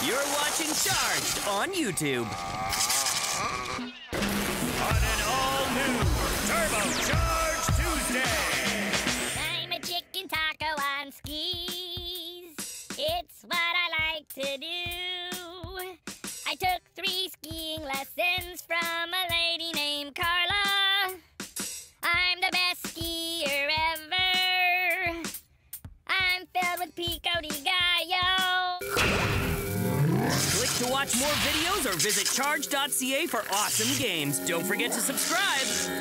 You're watching Charged on YouTube. On an all-new Turbo Charge Tuesday. I'm a chicken taco on skis. It's what I like to do. I took 3 skiing lessons from a lady named Carla. I'm the best skier ever. I'm filled with pico de gallo. Click to watch more videos or visit charge.ca for awesome games. Don't forget to subscribe.